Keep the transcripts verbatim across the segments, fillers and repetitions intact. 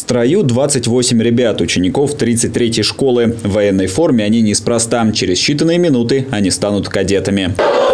строю двадцать восемь ребят, учеников тридцать третьей школы. В военной форме они неспроста. Через считанные минуты они станут кадетами.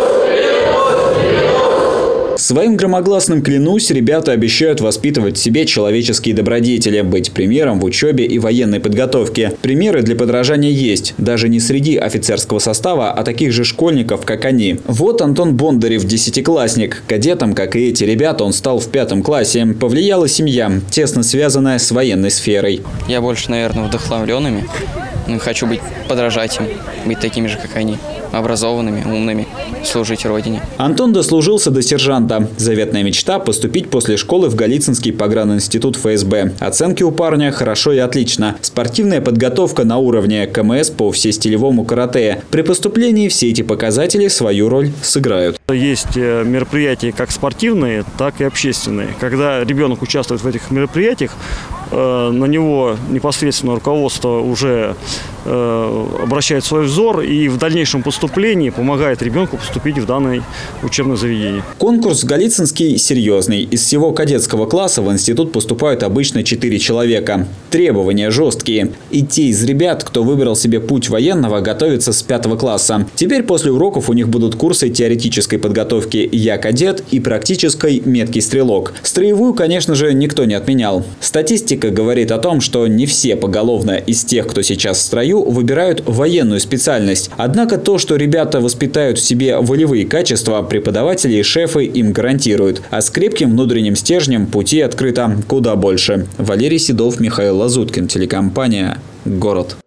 Своим громогласным «клянусь» ребята обещают воспитывать в себе человеческие добродетели, быть примером в учебе и военной подготовке. Примеры для подражания есть, даже не среди офицерского состава, а таких же школьников, как они. Вот Антон Бондарев, десятиклассник. Кадетом, как и эти ребята, он стал в пятом классе. Повлияла семья, тесно связанная с военной сферой. Я больше, наверное, вдохновленными. Хочу быть подражать им, быть такими же, как они. Образованными, умными, служить Родине. Антон дослужился до сержанта. Заветная мечта – поступить после школы в Голицынский погранинститут эф эс бэ. Оценки у парня хорошо и отлично. Спортивная подготовка на уровне, ка эм эс по всестилевому карате. При поступлении все эти показатели свою роль сыграют. Есть мероприятия как спортивные, так и общественные. Когда ребенок участвует в этих мероприятиях, на него непосредственно руководство уже обращает свой взор и в дальнейшем поступлении помогает ребенку поступить в данное учебное заведение. Конкурс Голицынский серьезный. Из всего кадетского класса в институт поступают обычно четыре человека. Требования жесткие. И те из ребят, кто выбрал себе путь военного, готовятся с пятого класса. Теперь после уроков у них будут курсы теоретической подготовки «Я кадет» и практической «Меткий стрелок». Строевую, конечно же, никто не отменял. Статистика говорит о том, что не все поголовно из тех, кто сейчас в строю, выбирают военную специальность. Однако то, что ребята воспитают в себе волевые качества, преподаватели и шефы им гарантируют. А с крепким внутренним стержнем пути открыто куда больше. Валерий Седов, Михаил Лазуткин, телекомпания «Город».